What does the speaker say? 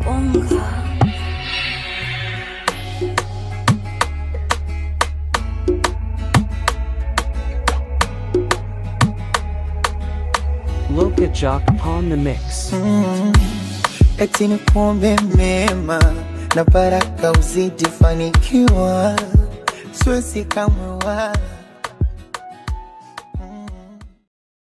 Loka Jock upon the mix. Eti nikuombe mema na baraka uzidi fanikiwa, siwezi kamwe